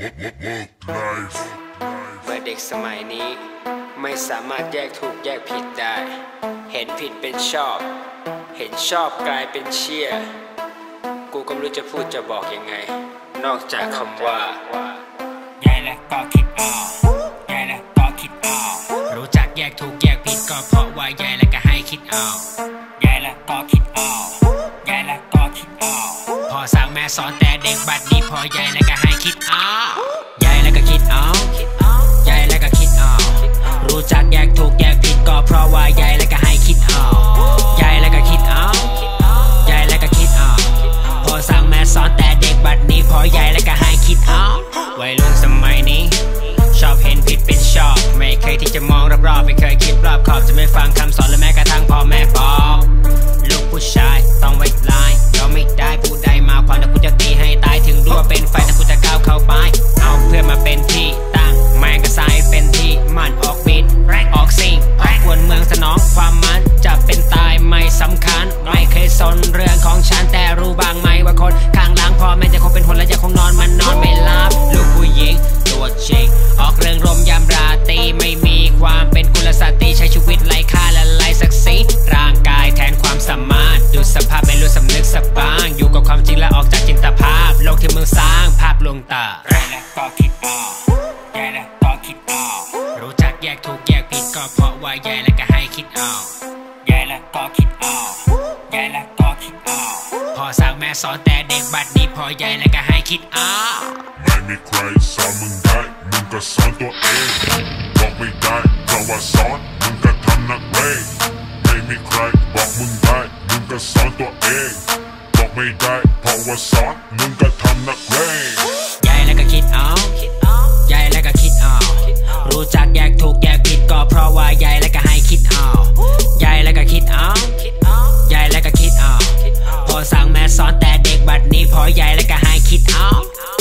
เมื่อเด็กสมัยนี้ไม่สามารถแยกถูกแยกผิดได้เห็นผิดเป็นชอบเห็นชอบกลายเป็นเชี่ยกูก็ไม่รู้จะพูดจะบอกยังไงนอกจากคำว่ายายและก็คิดออกยายและก็คิดออกรู้จักแยกถูกแยกผิดก็เพราะว่ายายและก็ให้คิดออกยายและก็คิดออกยายและก็คิดออกพอสั่งแม่สอนแต่เด็กบัดนี้พอยายและก็ให้คิดออกยายและก็คิดออกยายและก็คิดออกรู้จักแยกถูกแยกผิดก็เพราะว่ายายและก็ให้คิดออกยายและก็คิดออกยายและก็คิดออกพอสั่งแม่สอนแต่เด็กบัดนี้พอยายและก็ให้คิดออกวัยรุ่นสมัยนี้ชอบเห็นผิดเป็นชอบไม่เคยที่จะมองรอบๆไม่เคยคิดรอบขอบจะไม่ฟังคำสอนและแม้กระทั่งพ่อแม่บอกลูกผู้ชายต้องไว้ลายยอมไม่ได้ผู้ใดมาความแต่กูจะตีให้ตายถึงรู้ว่าเป็นไฟแต่กูจะก้าวเข้าไปเอาเพื่อนมาเป็นที่ตั้งแม่งก็สายเป็นที่มันออกบีทออกซิงออกควนเมืองสนองความมันจะเป็นตายไม่สำคัญไม่เคยสนเรื่องของฉันแต่รู้บ้างไหมว่าคนข้างหลังพ่อแม่จะคงเป็นคนและจะคงนอนมันนอนไม่หลับลูกผู้หญิงตัวจริงออกเรื่องรมยามราตรีไม่มีความเป็นกุลสตรีใช้ชีวิตไร้ค่าและไร้ศักดิ์ศรีร่างกายแทนความสามารถดูสภาพไม่รู้สำนึกสักบ้างอยู่กับความจริงและออกจากจินตภาพโลกที่มึงสร้างภาพลวงตายายและก็คิดออกยายและก็คิดออกรู้จักแยกถูกแยกผิดก็เพราะว่ายายและก็ให้คิดออกยายและก็คิดออกยายและก็คิดออกพอสั่งแม่สอนแต่เด็กบัดนี้พอยายและก็ให้คิดออกไม่มีใครสอนมึงได้มึงก็สอนตัวเองบอกไม่ได้เพราะว่าสอนมึงก็ทำนักเลงไม่มีใครบอกมึงได้มึงก็สอนตัวเองบอกไม่ได้เพราะว่าสอนมึงก็ทำนักเลงยายและก็คิดออกยายและก็คิดออกรู้จักแยกถูกแยกผิดก็เพราะว่ายายและก็ให้คิดออกยายและก็คิดออกยายและก็คิดออกพอสั่งแม่สอนแต่เด็กบัดนี้พอยายและก็ให้คิดออก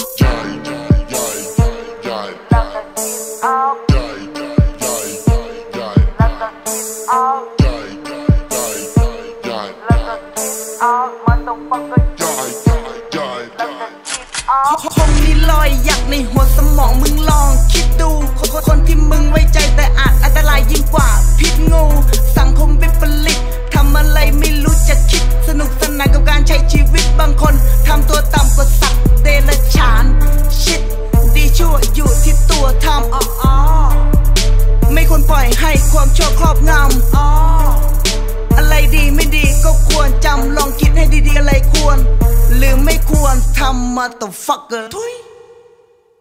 คงมีรอยหยักในหัวสมองมึงลองคิดดูคนที่มึงไว้ใจแต่อาจอันตรายยิ่งกว่าพิษงูสังคมวิปริตทำอะไรไม่รู้จะคิดสนุกสนานกับการใช้ชีวิตบางคนทำตัวต่ำกว่าสัตว์เดรัจฉานชิดดีชั่วอยู่ที่ตัวทำไม่ควรปล่อยให้ความชั่วครอบงำอะไรดีไม่ดีก็ควรจำลองคิดให้ดีๆอะไรควรหรือไม่ควรทำมาต่อฟักเกอร์